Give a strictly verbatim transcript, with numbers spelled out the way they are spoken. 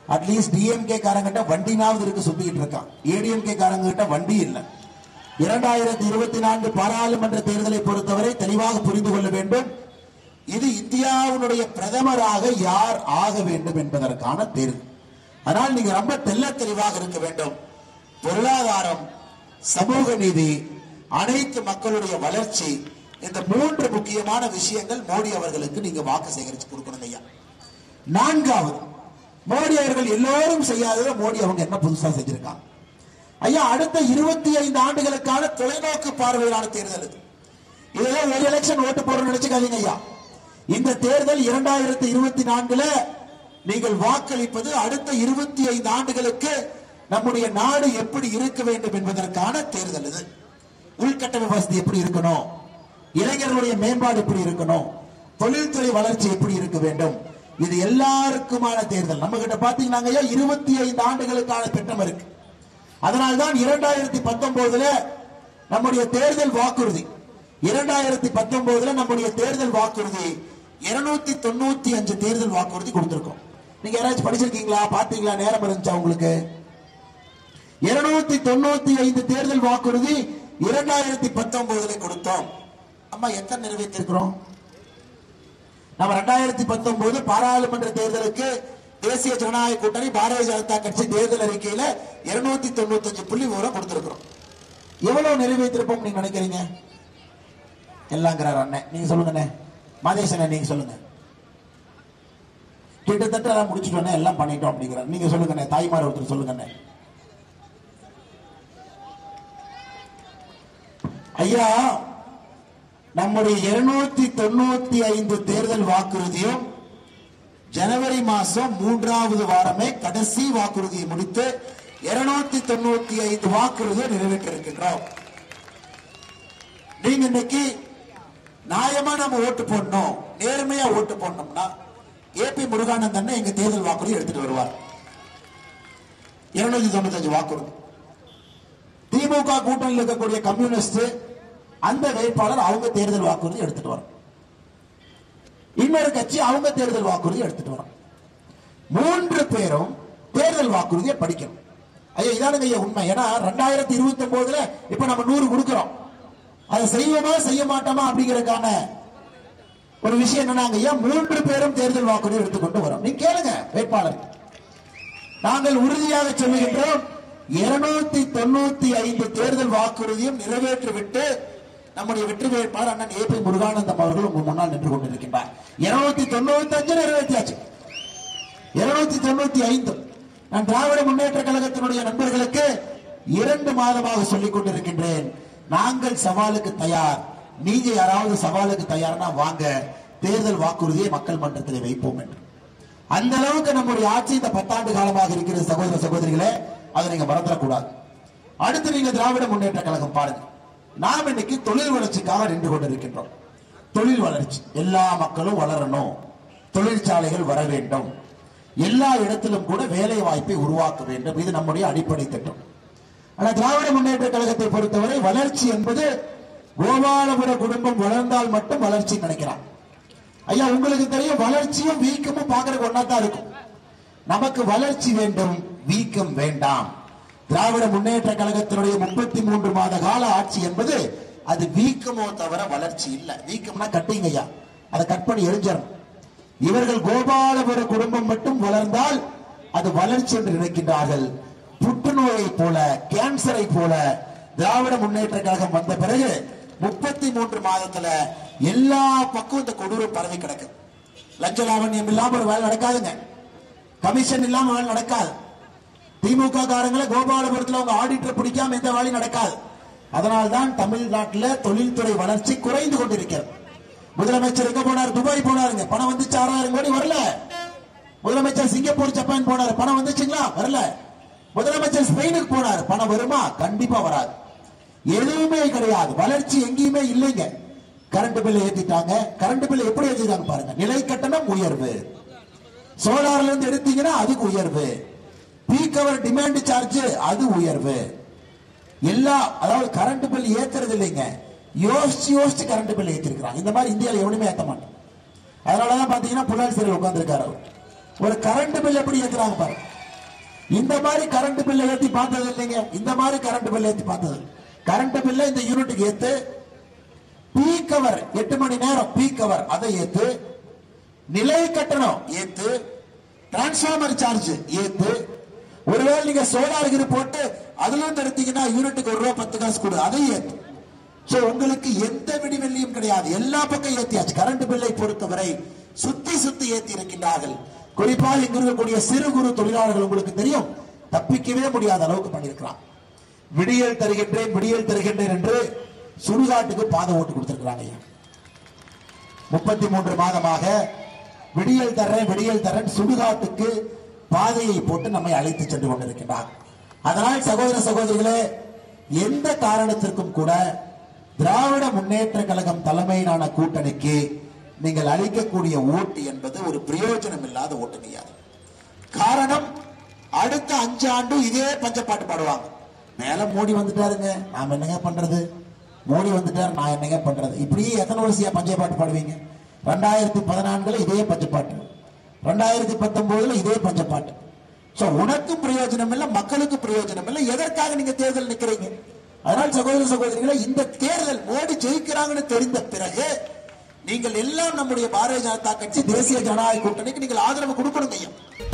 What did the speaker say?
At least DMK காரங்கிட்ட வண்டினாவது இருக்கு, சுத்திட்டு இருக்கான். ஏடிஎம்கே காரங்க கிட்ட வண்டி இல்லை. இரண்டாயிரத்தி இருபத்தி நான்கு பாராளுமன்ற தேர்தலை பொறுத்தவரை தெளிவாக புரிந்து கொள்ள வேண்டும். இது இந்தியாவுடைய பிரதமராக யார் ஆக வேண்டும் என்பதற்கான தேர்தல். அதனால் நீங்க ரொம்ப தெல்ல தெளிவாக இருக்க வேண்டும். பொருளாதாரம், சமூக நீதி, அனைத்து மக்களுடைய வளர்ச்சி, இந்த மூன்று முக்கியமான விஷயங்கள் மோடி அவர்களுக்கு நீங்க வாக்கு சேகரிச்சு கொடுக்கணும் ஐயா. நான்காவது, மோடி அவர்கள் எல்லோரும் செய்யாத மோடி அவங்க என்ன புதுசா செஞ்சிருக்காங்க ஐயா? அடுத்த இருபத்தி ஐந்து ஆண்டுகளுக்கான தொலைநோக்கு பார்வையிலான தேர்தல் இது. இதெல்லாம் ஒரு எலெக்ஷன் ஓட்டு போறோம்னு நினைச்சுக்காதீங்க ஐயா. இந்த தேர்தல் இரண்டாயிரத்தி இருபத்தி நான்குல நீங்கள் வாக்களிப்பது அடுத்த இருபத்தி ஐந்து ஆண்டுகளுக்கு நம்முடைய நாடு எப்படி இருக்க வேண்டும் என்பதற்கான தேர்தல் இது. உள்கட்டமைப்பு வசதி எப்படி இருக்கணும், இளைஞர்களுடைய மேம்பாடு எப்படி இருக்கணும், தொழில்துறை வளர்ச்சி எப்படி இருக்க வேண்டும், இது எல்லாருக்குமான தேர்தல். நம்ம கிட்ட பாத்தீங்கன்னா இருபத்தி ஐந்து ஆண்டுகளுக்கான திட்டம் இருக்கு. அதனால்தான் இரண்டாயிரத்தி பத்தொன்பதுல நம்முடைய தேர்தல் வாக்குறுதி இரண்டாயிரத்தி பத்தொன்பதுல நம்முடைய தேர்தல் வாக்குறுதி இருநூத்தி தொண்ணூத்தி அஞ்சு தேர்தல் வாக்குறுதி கொடுத்திருக்கோம். நீங்க யாராச்சும் படிச்சிருக்கீங்களா, பாத்தீங்களா, நேரம் இருந்துச்சா உங்களுக்கு? இருநூத்தி தொண்ணூத்தி ஐந்து தேர்தல் வாக்குறுதி இரண்டாயிரத்தி பத்தொன்பதுல கொடுத்தோம். அம்மா எத்தனை நிறைவேற்றிருக்கிறோம்? நம்ம இரண்டாயிரத்தி பத்தொன்பது பாராளுமன்ற தேர்தலுக்கு தேசிய ஜனநாயக கூட்டணி பாரதிய ஜனதா கட்சி தேர்தல் அறிக்கையில இருநூத்தி தொண்ணூத்தி அஞ்சு புள்ளி விவரம் கொடுத்திருக்கிறோம். எவ்வளவு நிறைவேற்றிருப்போம் நீங்க நினைக்கிறீங்க? எல்லாங்கிறார் அண்ணன். நீங்க சொல்லுங்க மாதேசன், நீங்க சொல்லுங்க. கிட்டத்தட்ட எல்லாம் முடிச்சுட்டோம், எல்லாம் பண்ணிட்டோம் அப்படிங்கிறார். நீங்க சொல்லுங்க தாய்மார் ஒருத்தர் சொல்லுங்க ஐயா. நம்முடைய இருநூத்தி தொண்ணூத்தி ஐந்து தேர்தல் வாக்குறுதியும் ஜனவரி மாசம் மூன்றாவது வாரமே கடைசி வாக்குறுதியை முடித்து இருநூத்தி தொண்ணூத்தி ஐந்து வாக்குறுதியை நிறைவேற்றிருக்கின்றோம். நீங்க இன்னைக்கு நியாயமா நம்ம ஓட்டு போடணும், நேர்மையா ஓட்டு போடணும்னா ஏபி முருகானந்தன் எங்க தேர்தல் வாக்குறுதி எடுத்துட்டு வருவார். இருநூத்தி தொண்ணூத்தி அஞ்சு வாக்குறுதி. திமுக கூட்டணியில் இருக்கக்கூடிய கம்யூனிஸ்ட் அந்த வேட்பாளர் அவங்க தேர்தல் வாக்குறுதி எடுத்துட்டு வரும். இன்னொரு கட்சி அவங்க தேர்தல் வாக்குறுதி எடுத்துட்டு வரும். மூன்று பேரும் தேர்தல் வாக்குறுதியை படிக்கணும். ஐயா இதானுங்க ஐயா உண்மை. ஏன்னா ரெண்டாயிரத்தி இருபத்தி ஒன்பதுல இப்ப நம்ம நூறு கொடுக்கிறோம். அதை செய்வோமா செய்ய மாட்டோமா அப்படிங்கறதுக்கான ஒரு விஷயம் என்னன்னா ஐயா, மூன்று பேரும் தேர்தல் வாக்குறுதி எடுத்துக்கொண்டு வரோம். நீங்க கேளுங்க வேட்பாளர். நாங்கள் உறுதியாக சொல்லுகின்றோம், இருநூத்தி தொண்ணூத்தி ஐந்து தேர்தல் வாக்குறுதியும் நிறைவேற்றிவிட்டு நம்முடைய வெற்றி வேட்பாளர் அண்ணன் ஏபி முருகானந்தம் அவர்கள் உங்க முன்னால் நின்று கொண்டிருக்கின்றார். இருநூத்தி தொண்ணூத்தி அஞ்சு நிறைவேற்றியாச்சு. இருநூத்தி தொண்ணூத்தி ஐந்து நான் திராவிட முன்னேற்ற கழகத்தினுடைய நண்பர்களுக்கு இரண்டு மாதமாக சொல்லிக் கொண்டிருக்கின்றேன், நாங்கள் சவாலுக்கு தயார், நீங்க யாராவது சவாலுக்கு தயார்னா வாங்க, தேர்தல் வாக்குறுதியை மக்கள் மன்றத்தில் வைப்போம் என்று. அந்த அளவுக்கு நம்முடைய ஆட்சி இந்த பத்தாண்டு காலமாக இருக்கிற சகோதர சகோதரிகளே, அதை நீங்க மறந்துடக்கூடாது. அடுத்து நீங்க திராவிட முன்னேற்ற கழகம் பாருங்க, நாம் இன்னைக்கு தொழில் வளர்ச்சிக்காக நின்று கொண்டிருக்கின்றோம். தொழில் வளர்ச்சி, எல்லா மக்களும் வளரணும், தொழிற்சாலைகள் வர வேண்டும், எல்லா இடத்திலும் கூட வேலை வாய்ப்பை உருவாக்க வேண்டும், இது நம்முடைய அடிப்படை திட்டம். ஆனா திராவிட முன்னேற்ற கழகத்தை பொறுத்தவரை வளர்ச்சி என்பது கோபாலபுர குடும்பம் வளர்ந்தால் மட்டும் வளர்ச்சி நினைக்கிறான். ஐயா உங்களுக்கு தெரியும், வளர்ச்சியும் வீக்கமும் பார்க்கறதுக்கு ஒன்னா தான் இருக்கும். நமக்கு வளர்ச்சி வேண்டும், வீக்கம் வேண்டாம். திராவிட முன்னேற்ற கழகத்தினுடைய முப்பத்தி மூன்று மாத கால ஆட்சி என்பது அது வீக்கமோ தவிர வளர்ச்சி இல்ல. வீக்கம்னா கட்டிங்க ஐயா, அதை கட் பண்ணி எரிஞ்சிடும். இவர்கள் கோபாலபுர குடும்பம் மட்டும் வளர்ந்தால் அது வளர்ச்சி என்று நினைக்கின்றார்கள். புற்றுநோயை போல, கேன்சரை போல திராவிட முன்னேற்ற கழகம் வந்த பிறகு முப்பத்தி மூன்று மாதத்துல எல்லா பக்கம் இந்த கொடூரம் பரவி கிடக்கு. லஞ்ச லாவண்யம் இல்லாம ஒரு வேலை நடக்காதுங்க, கமிஷன் இல்லாம வேலை நடக்காது. திமுக காரங்களை கோபாலபுரத்தில் அவங்க ஆடிட்டர் பிடிக்காம எந்த வேலையும் நடக்காது. அதனால்தான் தமிழ்நாட்டில் தொழில்துறை வளர்ச்சி குறைந்து கொண்டிருக்கிறது. முதலமைச்சர் எங்க போனார்? துபாய் போனாருங்க, பணம் வந்துச்சு ஆறாயிரம் கோடி வரல. முதலமைச்சர் சிங்கப்பூர் ஜப்பான் போனார், பணம் வந்துச்சுங்களா? வரல. முதலமைச்சர் ஸ்பெயினுக்கு போனார், பணம் வருமா? கண்டிப்பா வராது. எதுவுமே கிடையாது, வளர்ச்சி எங்கேயுமே இல்லைங்க. கரண்ட் பில் ஏற்றிட்டாங்க. கரண்ட் பில் எப்படி ஏற்றிட்டாங்க பாருங்க. நிலை கட்டணம் உயர்வு, சோலார்ல இருந்து எடுத்தீங்கன்னா அதுக்கு உயர்வு, பீக் அவர் டிமாண்ட் சார்ஜ் அது உயர்வு, எல்லா அதாவது கரண்ட் பில் ஏத்துறது இல்லைங்க, யோசிச்சு யோசிச்சு கரண்ட் பில் ஏற்றிருக்கிறாங்க. இந்த மாதிரி இந்தியாவில் எவனுமே ஏற்ற மாட்டோம். அதனாலதான் பாத்தீங்கன்னா புலால் சிறையில் உட்கார்ந்து இருக்காரு. ஒரு கரண்ட் பில் எப்படி ஏத்துறாங்க பாருங்க. இந்த மாதிரி கரண்ட் பில்லை ஏத்தி பார்த்தது இல்லைங்க. இந்த மாதிரி கரண்ட் பில்லை ஏத்தி பார்த்தது கரண்ட் பில்லை இந்த யூனிட்டுக்கு ஏத்து, பீக் கவர் எட்டு மணி நேரம் பீக் கவர் அதை ஏத்து, நிலை கட்டணம் ஏத்து, டிரான்ஸ்பார்மர் சார்ஜ் ஏத்து, ஒருவேளை நீங்க சோலார் கிரு போட்டு அதுல இருந்து எடுத்தீங்கன்னா யூனிட்டுக்கு ஒரு ரூபா பத்து காசு கொடு, அதை ஏத்து. சோ உங்களுக்கு எந்த விடிவெள்ளியும் கிடையாது, எல்லா பக்கம் ஏத்தியாச்சு. கரண்ட் பில்லை பொறுத்தவரை சுத்தி சுத்தி ஏத்தி இருக்கின்றார்கள். குறிப்பாக இங்க இருக்கக்கூடிய சிறு குறு தொழிலாளர்கள் உங்களுக்கு தெரியும், தப்பிக்கவே முடியாத அளவுக்கு பண்ணிருக்கிறான். விடியல் தருகின்றேன் விடியல் தருகின்றேன் என்று சுடுகாட்டுக்கு பாதை ஓட்டு கொடுத்திருக்கிறாங்க. முப்பத்தி மூன்று மாதமாக விடியல் தர்றேன் விடியல் தர்றேன் சுடுகாட்டுக்கு பாதையை போட்டு நம்மை அழைத்து சென்று கொண்டிருக்கின்றார். அதனால் சகோதர சகோதரிகளே, எந்த காரணத்திற்கும் கூட திராவிட முன்னேற்ற கழகம் தலைமையிலான கூட்டணிக்கு நீங்கள் அளிக்கக்கூடிய ஓட்டு என்பது ஒரு பிரயோஜனம் இல்லாத ஓட்டு கிடையாது. காரணம், அடுத்த அஞ்சு ஆண்டு இதே பஞ்சப்பாட்டு பாடுவாங்க. மேல மோடி வந்துட்டாருங்க, நாம என்னங்க பண்றது, மோடி வந்துட்டாரு நான் என்னங்க பண்றது, இப்படியே எத்தனை வருஷம் பஞ்சப்பாட்டு பாடுவீங்க? ரெண்டாயிரத்தி பதினான்குல இதே பஞ்சப்பாட்டு, ரெண்டாயிரத்தி பத்தொன்பதுல இதே பஞ்சப்பாட்டு. சோ உனக்கும் பிரயோஜனம் இல்லை, மக்களுக்கு பிரயோஜனம் இல்லை, எதற்காக நீங்க தேர்தல் நிக்கிறீங்க? அதனால் சகோதர சகோதரிகளை, இந்த தேர்தல் மோடி ஜெயிக்கிறாங்கன்னு தெரிந்த பிறகு நீங்கள் எல்லாம் நம்முடைய பாரதிய ஜனதா கட்சி தேசிய ஜனநாயக கூட்டணிக்கு நீங்கள் ஆதரவு கொடுக்கணும்.